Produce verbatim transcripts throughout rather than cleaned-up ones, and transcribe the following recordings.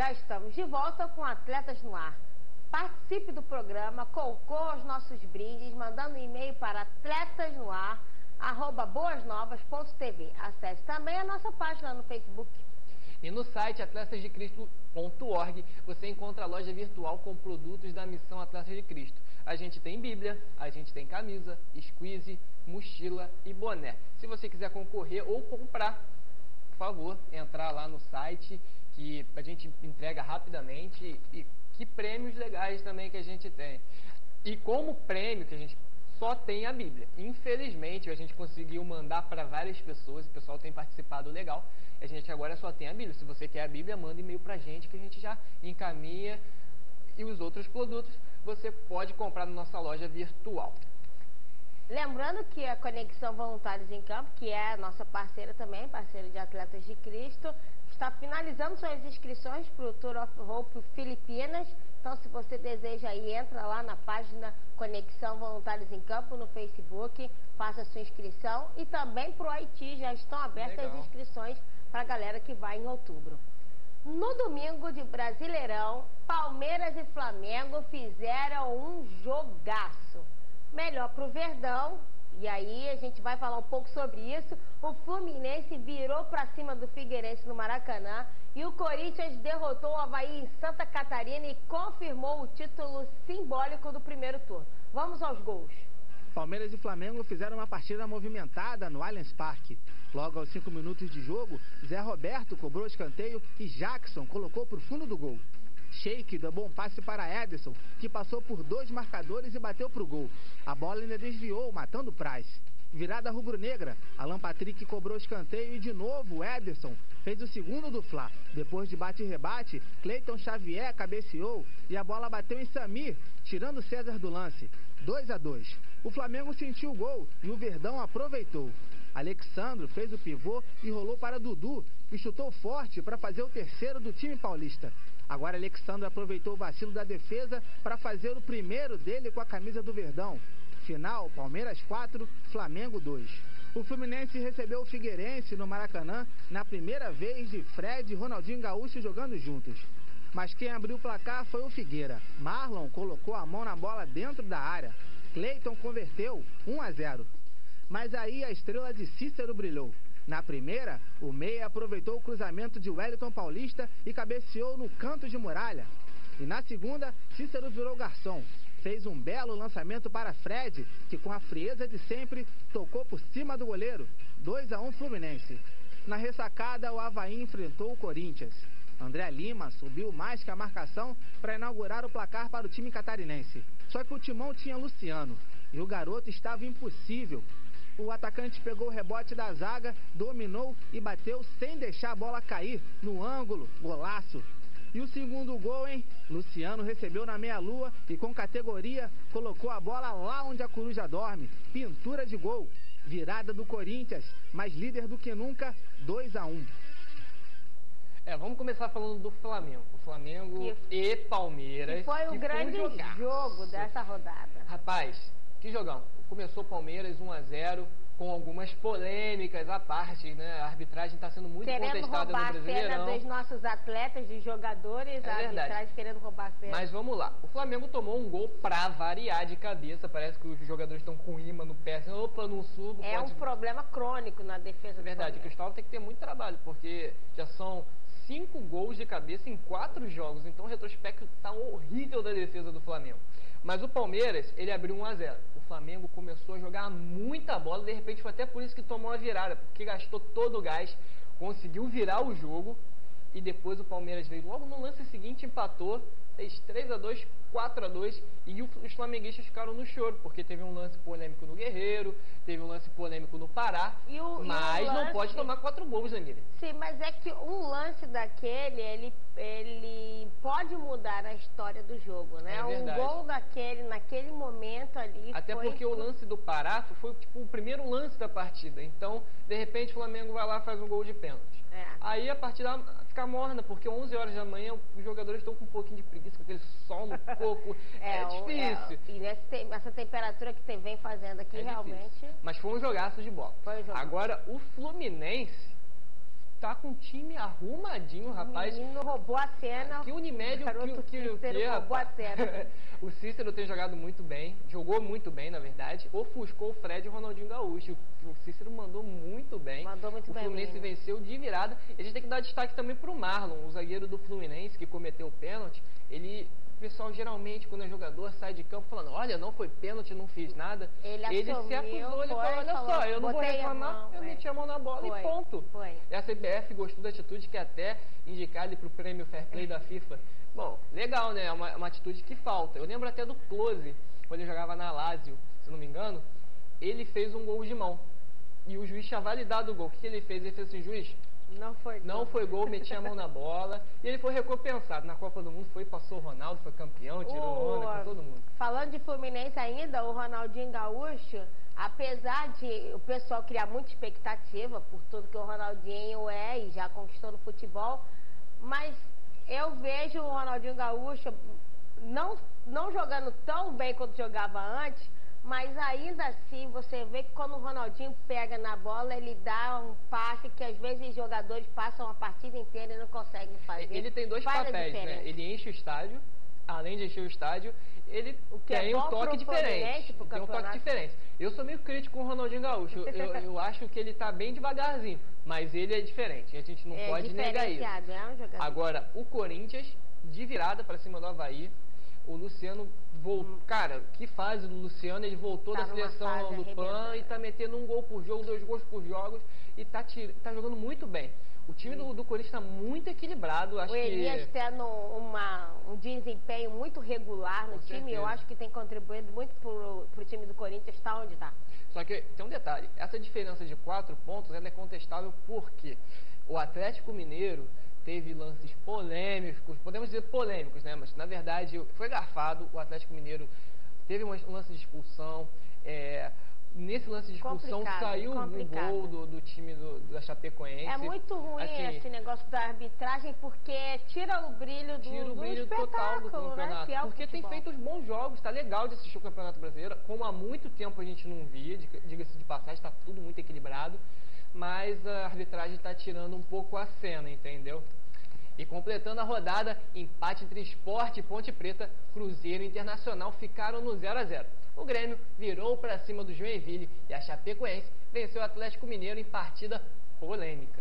Já estamos de volta com Atletas no Ar. Participe do programa, concorra aos nossos brindes, mandando um e-mail para atletasnoar arroba boasnovas ponto tv. Acesse também a nossa página no Facebook. E no site atletas de cristo ponto org você encontra a loja virtual com produtos da missão Atletas de Cristo. A gente tem Bíblia, a gente tem camisa, squeeze, mochila e boné. Se você quiser concorrer ou comprar, por favor, entrar lá no site que a gente entrega rapidamente, e que prêmios legais também que a gente tem. E como prêmio que a gente só tem a Bíblia. Infelizmente, a gente conseguiu mandar para várias pessoas, o pessoal tem participado legal, a gente agora só tem a Bíblia. Se você quer a Bíblia, manda e-mail para a gente que a gente já encaminha, e os outros produtos você pode comprar na nossa loja virtual. Lembrando que a Conexão Voluntários em Campo, que é a nossa parceira também, parceira de Atletas de Cristo, está finalizando suas inscrições para o Tour of Hope Filipinas. Então, se você deseja ir, entra lá na página Conexão Voluntários em Campo no Facebook, faça a sua inscrição. E também para o Haiti já estão abertas Legal. as inscrições para a galera que vai em outubro. No domingo de Brasileirão, Palmeiras e Flamengo fizeram um jogaço. Melhor para o Verdão, e aí a gente vai falar um pouco sobre isso. O Fluminense virou para cima do Figueirense no Maracanã e o Corinthians derrotou o Avaí em Santa Catarina e confirmou o título simbólico do primeiro turno. Vamos aos gols. Palmeiras e Flamengo fizeram uma partida movimentada no Allianz Parque. Logo aos cinco minutos de jogo, Zé Roberto cobrou escanteio e Jackson colocou para o fundo do gol. Sheik deu bom passe para Ederson, que passou por dois marcadores e bateu para o gol. A bola ainda desviou, matando Praz. Virada rubro-negra, Alan Patrick cobrou escanteio e de novo Ederson fez o segundo do Fla. Depois de bate e rebate, Cleiton Xavier cabeceou e a bola bateu em Samir, tirando César do lance. dois a dois. O Flamengo sentiu o gol e o Verdão aproveitou. Alexandro fez o pivô e rolou para Dudu, que chutou forte para fazer o terceiro do time paulista. Agora Alexandre aproveitou o vacilo da defesa para fazer o primeiro dele com a camisa do Verdão. Final, Palmeiras quatro, Flamengo dois. O Fluminense recebeu o Figueirense no Maracanã na primeira vez de Fred e Ronaldinho Gaúcho jogando juntos. Mas quem abriu o placar foi o Figueira. Marlon colocou a mão na bola dentro da área. Cleiton converteu um a zero. Mas aí a estrela de Cícero brilhou. Na primeira, o meia aproveitou o cruzamento de Wellington Paulista e cabeceou no canto de muralha. E na segunda, Cícero virou garçom. Fez um belo lançamento para Fred, que com a frieza de sempre, tocou por cima do goleiro. dois a um Fluminense. Na ressacada, o Avaí enfrentou o Corinthians. André Lima subiu mais que a marcação para inaugurar o placar para o time catarinense. Só que o timão tinha Luciano, e o garoto estava impossível. O atacante pegou o rebote da zaga, dominou e bateu sem deixar a bola cair no ângulo, golaço. E o segundo gol, hein? Luciano recebeu na meia-lua e com categoria colocou a bola lá onde a coruja dorme. Pintura de gol. Virada do Corinthians, mais líder do que nunca, dois a um. É, vamos começar falando do Flamengo. O Flamengo que, e Palmeiras. Que foi o que grande foi um jogo dessa rodada. Rapaz, que jogão. Começou o Palmeiras um a zero, com algumas polêmicas à parte, né? A arbitragem está sendo muito querendo contestada no Brasileirão. Querendo roubar a cena dos nossos atletas, dos jogadores, é a verdade. arbitragem querendo roubar a cena. Mas vamos lá. O Flamengo tomou um gol pra variar de cabeça. Parece que os jogadores estão com imã no pé. Assim, opa, não subo. É pode... um problema crônico na defesa é do verdade. O Cristóvão tem que ter muito trabalho, porque já são cinco gols de cabeça em quatro jogos. Então o retrospecto está horrível da defesa do Flamengo. Mas o Palmeiras, ele abriu um a zero. O Flamengo começou a jogar muita bola, de repente foi até por isso que tomou a virada, porque gastou todo o gás, conseguiu virar o jogo, e depois o Palmeiras veio logo no lance seguinte, empatou, fez três a dois, quatro a dois, e os flamenguistas ficaram no choro, porque teve um lance polêmico no Guerreiro, teve um lance polêmico no Pará, e o, mas e o não lance... pode tomar quatro gols, Danilo. Sim, mas é que um lance daquele, ele, ele pode mudar a história do jogo, né? É um gol daquele, naquele momento ali. Até foi... porque o lance do Pará foi tipo, o primeiro lance da partida, então, de repente, o Flamengo vai lá e faz um gol de pênalti. É. Aí a partida fica morna, porque onze horas da manhã os jogadores estão com um pouquinho de preguiça, com aquele sol no corpo, é, é difícil. É, e nesse, essa temperatura que você vem fazendo aqui, é realmente... Difícil. Mas foi um jogaço de bola. Foi um jogaço. Agora, o Fluminense tá com um time arrumadinho, rapaz. O menino roubou a cena. Que Unimed, o que, que, o que, roubou a cena. O Cícero tem jogado muito bem, jogou muito bem, na verdade. Ofuscou o Fred e o Ronaldinho Gaúcho. O Cícero mandou muito bem. Mandou muito o bem. O Fluminense menino. venceu de virada. E a gente tem que dar destaque também pro Marlon, o zagueiro do Fluminense, que cometeu o pênalti. Ele... O pessoal geralmente, quando é jogador, sai de campo falando, olha, não foi pênalti, não fiz nada. Ele, ele assumiu, se acusou, ele foi, falou, olha falou, só, eu não vou reclamar, mão, eu é. meti a mão na bola foi, e ponto. Foi. E a C B F gostou da atitude, que até indicar ele pro prêmio Fair Play da FIFA. Bom, legal, né? É uma, uma atitude que falta. Eu lembro até do Close, quando ele jogava na Lazio, se não me engano, ele fez um gol de mão. E o juiz tinha validado o gol. O que, que ele fez? Ele fez assim, juiz... Não foi gol. Não foi gol, metia a mão na bola. E ele foi recompensado. Na Copa do Mundo foi, passou o Ronaldo, foi campeão, tirou onda com todo mundo. Falando de Fluminense ainda, o Ronaldinho Gaúcho, apesar de o pessoal criar muita expectativa por tudo que o Ronaldinho é e já conquistou no futebol, mas eu vejo o Ronaldinho Gaúcho não, não jogando tão bem quanto jogava antes, mas ainda assim você vê que quando o Ronaldinho pega na bola, ele dá um passe que às vezes os jogadores passam a partida inteira e não conseguem fazer. Ele tem dois Faz papéis, né? Ele enche o estádio, além de encher o estádio, ele o que tem é um toque diferente. Pro tem um toque diferente. Eu sou meio crítico com o Ronaldinho Gaúcho. Eu, eu acho que ele tá bem devagarzinho, mas ele é diferente. A gente não é pode negar isso. É um jogador. Agora, o Corinthians, de virada para cima do Avaí, o Luciano voltou. Cara, que fase do Luciano, ele voltou tá da seleção do P A N e tá metendo um gol por jogo, dois gols por jogos e tá, tir... tá jogando muito bem. O time do, do Corinthians está muito equilibrado. Acho o Elias que... tendo uma, um desempenho muito regular no Com time, certeza. Eu acho que tem contribuído muito pro, pro time do Corinthians estar onde está. Só que tem um detalhe, essa diferença de quatro pontos ela é contestável porque o Atlético Mineiro teve lances polêmicos, podemos dizer polêmicos, né? Mas na verdade foi garfado, o Atlético Mineiro teve um lance de expulsão, é, nesse lance de expulsão complicado, saiu complicado. um gol do, do time do, da Chapecoense. É muito ruim assim, esse negócio da arbitragem porque tira o brilho do, tira o do brilho total do campeonato, né? porque tem feito os bons jogos, tá legal de assistir o Campeonato Brasileiro, como há muito tempo a gente não via, diga-se de passagem, tá tudo muito equilibrado. Mas a arbitragem está tirando um pouco a cena, entendeu? E completando a rodada, empate entre Sport e Ponte Preta, Cruzeiro e Internacional ficaram no zero a zero. O Grêmio virou para cima do Joinville e a Chapecoense venceu o Atlético Mineiro em partida polêmica.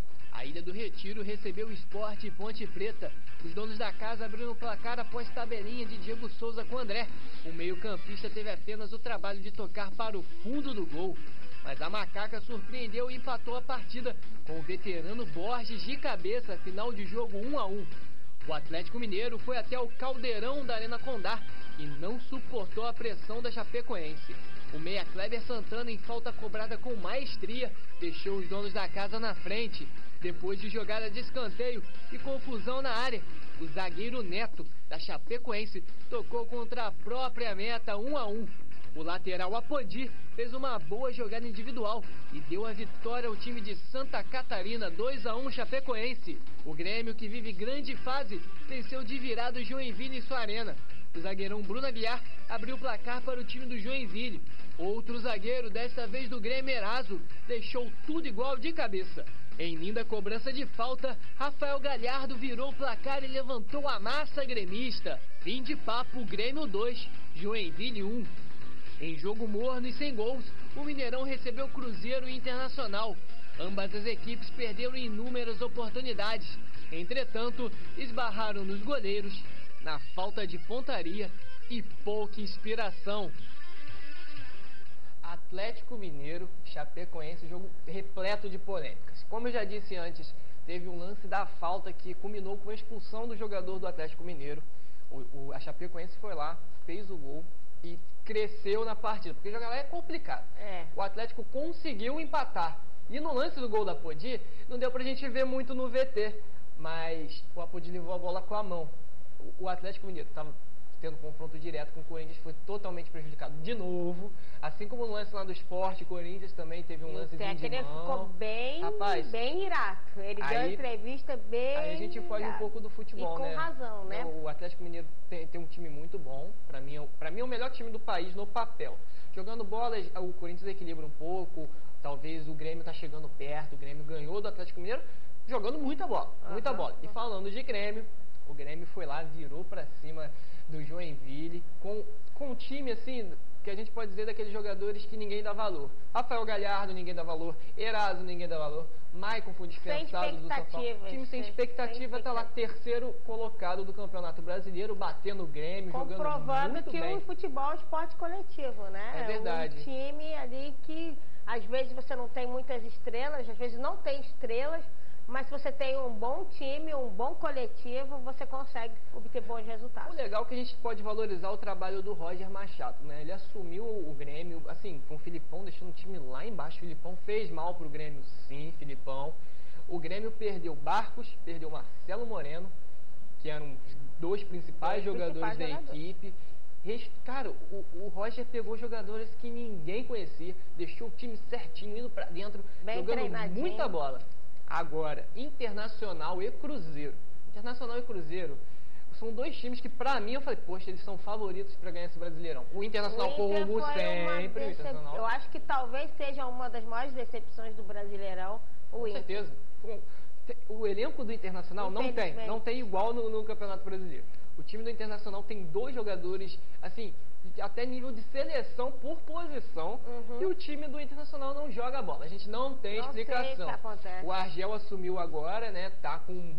A Ilha do Retiro recebeu o Sport e Ponte Preta. Os donos da casa abriram o placar após tabelinha de Diego Souza com André. O meio-campista teve apenas o trabalho de tocar para o fundo do gol. Mas a Macaca surpreendeu e empatou a partida com o veterano Borges de cabeça, final de jogo um a um. O Atlético Mineiro foi até o caldeirão da Arena Condá e não suportou a pressão da Chapecoense. O meia Kleber Santana, em falta cobrada com maestria, deixou os donos da casa na frente. Depois de jogada de escanteio e confusão na área, o zagueiro Neto, da Chapecoense, tocou contra a própria meta um a um. O lateral Apodi fez uma boa jogada individual e deu a vitória ao time de Santa Catarina, dois a um Chapecoense. O Grêmio, que vive grande fase, venceu de virada o Joinville em sua arena. O zagueirão Bruno Aguiar abriu o placar para o time do Joinville. Outro zagueiro, desta vez do Grêmio, Eraso, deixou tudo igual de cabeça. Em linda cobrança de falta, Rafael Galhardo virou o placar e levantou a massa gremista. Fim de papo, Grêmio dois, Joinville um. Em jogo morno e sem gols, o Mineirão recebeu Cruzeiro e Internacional. Ambas as equipes perderam inúmeras oportunidades. Entretanto, esbarraram nos goleiros, na falta de pontaria e pouca inspiração. Atlético Mineiro, Chapecoense, jogo repleto de polêmicas. Como eu já disse antes, teve um lance da falta que culminou com a expulsão do jogador do Atlético Mineiro. O, o, a Chapecoense foi lá, fez o gol e cresceu na partida, porque jogar lá é complicado. É. O Atlético conseguiu empatar. E no lance do gol da Apodi, não deu pra gente ver muito no V T, mas o Apodi levou a bola com a mão. O, o Atlético Mineiro estava tendo confronto direto com o Corinthians, foi totalmente prejudicado de novo. Assim como no lance lá do Sport, o Corinthians também teve um lance de mão. Ele ficou bem, Rapaz, bem irato. Ele aí, deu uma entrevista bem... Aí a gente foge um pouco do futebol, e com né? razão, né? O Atlético Mineiro tem, tem um time muito bom. Pra mim, é, pra mim é o melhor time do país no papel. Jogando bola, o Corinthians equilibra um pouco. talvez o Grêmio tá chegando perto, o Grêmio ganhou do Atlético Mineiro, jogando muita bola, muita Uhum. bola. E falando de Grêmio, o Grêmio foi lá, virou pra cima do Joinville, com, com um time assim, que a gente pode dizer daqueles jogadores que ninguém dá valor. Rafael Galhardo, ninguém dá valor. Eraso, ninguém dá valor. Maicon foi dispensado do São Paulo. Time sem expectativa, tá lá terceiro colocado do Campeonato Brasileiro, batendo o Grêmio, jogando comprovando muito que bem. o futebol é um esporte coletivo, né? É verdade. Um time ali que às vezes você não tem muitas estrelas, às vezes não tem estrelas, mas se você tem um bom time, um bom coletivo, você consegue obter bons resultados. O legal é que a gente pode valorizar o trabalho do Roger Machado, né? Ele assumiu o Grêmio, assim, com o Filipão, deixando o time lá embaixo. O Filipão fez mal pro Grêmio, sim, Filipão. O Grêmio perdeu Barcos, perdeu Marcelo Moreno, que eram os dois principais Dois jogadores principais da jogadores. equipe. Res- Cara, o, o Roger pegou jogadores que ninguém conhecia, deixou o time certinho, indo pra dentro, Bem jogando treinadinho. muita bola. Agora, Internacional e Cruzeiro. Internacional e Cruzeiro são dois times que, pra mim, eu falei, poxa, eles são favoritos pra ganhar esse Brasileirão. O Internacional, O Inter como foi uma sempre, o decep- Internacional, Eu acho que talvez seja uma das maiores decepções do Brasileirão, o com Inter. certeza. Com- te- O elenco do Internacional não tem, Infelizmente. não tem igual no, no Campeonato Brasileiro. O time do Internacional tem dois jogadores, assim, de- até nível de seleção por posição, Uhum. e o time do Internacional não joga bola. A gente não tem Não sei o que explicação. acontece. O Argel assumiu agora, né, tá com um,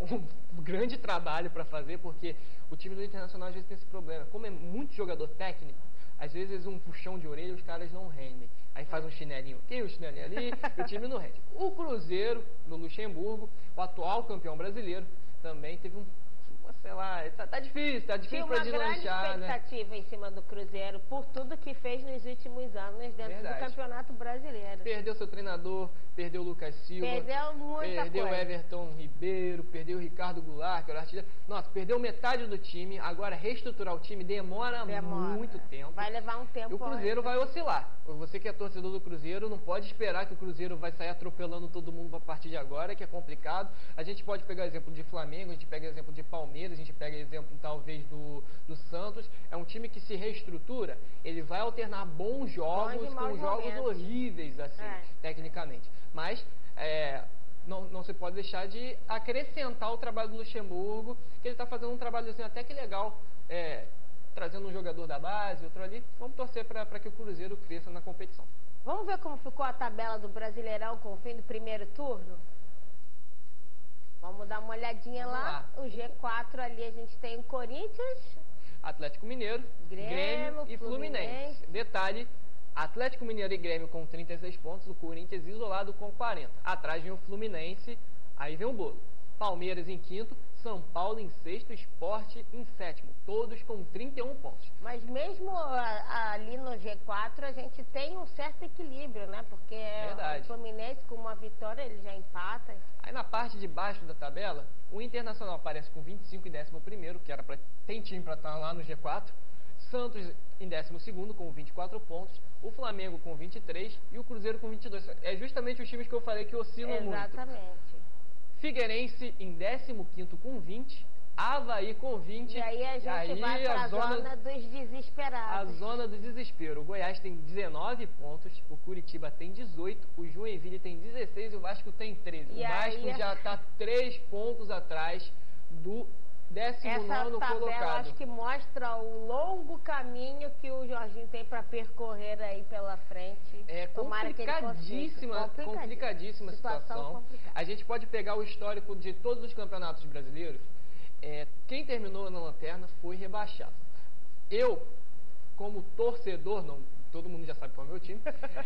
um grande trabalho para fazer, porque o time do Internacional às vezes tem esse problema. Como é muito jogador técnico, às vezes um puxão de orelha os caras não rendem. Aí faz um chinelinho aqui, um chinelinho ali, e o time não rende. O Cruzeiro, no Luxemburgo, o atual campeão brasileiro, também teve um, sei lá, tá, tá difícil, tá Tinha difícil uma para grande deslanchar, né? expectativa em cima do Cruzeiro por tudo que fez nos últimos anos dentro Verdade. do Campeonato Brasileiro. Perdeu seu treinador, perdeu o Lucas Silva, Perdeu muita perdeu o coisa. Everton Ribeiro, perdeu o Ricardo Goulart, que era o artilheiro. Nossa, perdeu metade do time. Agora, reestruturar o time demora, Demora. muito tempo. Vai levar um tempo. E o Cruzeiro antes. vai oscilar. Você que é torcedor do Cruzeiro, não pode esperar que o Cruzeiro vai sair atropelando todo mundo a partir de agora, que é complicado. A gente pode pegar exemplo de Flamengo, a gente pega exemplo de Palmeiras, a gente pega exemplo talvez do, do Santos. É um time que se reestrutura, ele vai alternar bons jogos Bons e com maus jogos momentos. horríveis, assim, É. tecnicamente. Mas é, não, não se pode deixar de acrescentar o trabalho do Luxemburgo, que ele está fazendo um trabalhozinho até que legal, é, trazendo um jogador da base, outro ali. Vamos torcer para que o Cruzeiro cresça na competição. Vamos ver como ficou a tabela do Brasileirão com o fim do primeiro turno? Vamos dar uma olhadinha Vamos lá. lá. O G quatro ali a gente tem o Corinthians, Atlético Mineiro, Grêmio, Grêmio, e Fluminense. Fluminense. Detalhe, Atlético Mineiro e Grêmio com trinta e seis pontos, o Corinthians isolado com quarenta. Atrás vem o Fluminense, aí vem o bolo. Palmeiras em quinto, São Paulo em sexto, Sport em sétimo. Todos com trinta e um pontos. mas mesmo a- ali no G quatro a gente tem um certo equilíbrio, né? Porque Verdade. o Fluminense com uma vitória ele já empata. Aí na parte de baixo da tabela, o Internacional aparece com vinte e cinco em décimo primeiro, que era pra, tem time para estar lá no G quatro. Santos em décimo segundo com vinte e quatro pontos. O Flamengo com vinte e três e o Cruzeiro com vinte e dois. É justamente os times que eu falei que oscilam muito. Exatamente. Figueirense em décimo quinto com vinte. Avaí com vinte. E aí a gente aí vai para a zona dos A desesperados. zona do desespero. O Goiás tem dezenove pontos, o Curitiba tem dezoito, o Joinville tem dezesseis e o Vasco tem treze. E o Vasco aí- já está três pontos atrás do décimo Essa nono tabela colocado. acho que mostra o longo caminho que o Jorginho tem para percorrer aí pela frente. É Tomara que ele consiga. complicadíssima, complicadíssima situação. complicada. A gente pode pegar o histórico de todos os campeonatos brasileiros. É, quem terminou na lanterna foi rebaixado. Eu, como torcedor, não, todo mundo já sabe qual é o meu time,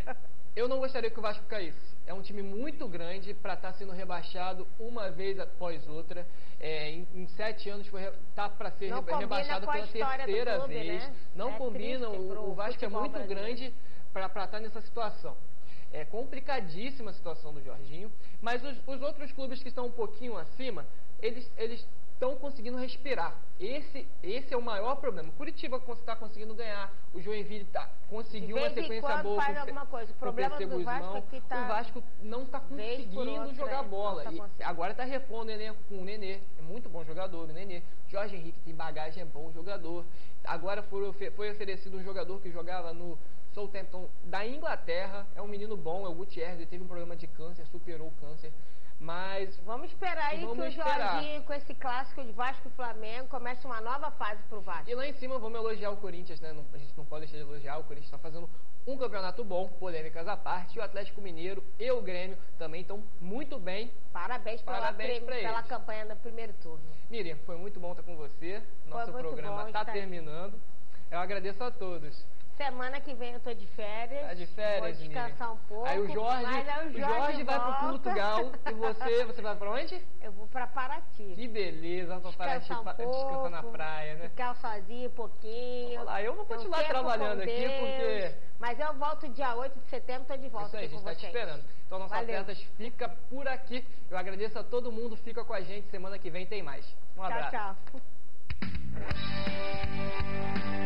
eu não gostaria que o Vasco caísse. É um time muito grande para estar sendo rebaixado uma vez após outra. É, em, em sete anos foi tá para ser Não reba- combina rebaixado com a pela história do terceira clube, vez. né? Não É combina. triste O, pro o Vasco é futebol muito brasileiro. grande para estar nessa situação. É complicadíssima a situação do Jorginho, mas os, os outros clubes que estão um pouquinho acima, eles eles estão conseguindo respirar. Esse esse é o maior problema. O Curitiba está conseguindo ganhar, o Joinville tá, conseguiu De uma vez em sequência quando boa faz com o P- alguma coisa. O com problema P C do Vasco Guzmão. é que tá O Vasco não está vez por conseguindo outra, jogar é, não bola. tá E conseguindo. agora está repondo o elenco com o Nenê. É muito bom jogador, o Nenê. Jorge Henrique tem bagagem, é bom jogador. Agora foi, ofe- foi oferecido um jogador que jogava no Southampton da Inglaterra. É um menino bom, é o Gutierrez, ele teve um problema de câncer, superou o câncer. Mas vamos esperar aí vamos que o esperar. Jorginho, com esse clássico de Vasco e Flamengo, comece uma nova fase pro Vasco. E lá em cima vamos elogiar o Corinthians, né? Não, a gente não pode deixar de elogiar. O Corinthians está fazendo um campeonato bom, polêmicas à parte. E o Atlético Mineiro e o Grêmio também estão muito bem. Parabéns, Parabéns pela, pela eles. campanha no primeiro turno. Miriam, foi muito bom estar com você. Nosso programa está terminando. Eu agradeço a todos. Semana que vem eu tô de férias. Tá de férias, vou descansar Miriam. um pouco. Aí o Jorge, mas aí o Jorge, o Jorge vai para Portugal e você, você vai para onde? Eu vou para Paraty. Que beleza, vai para Paraty, um para descansar na praia, né? Ficar sozinho um pouquinho. Olha lá, eu vou continuar um trabalhando aqui Deus, porque... Mas eu volto dia oito de setembro, tô de volta. Isso aí, a gente com está te vocês. esperando. Então, nossas Valeu. atletas fica por aqui. Eu agradeço a todo mundo, fica com a gente. Semana que vem tem mais. Um abraço. Tchau, tchau.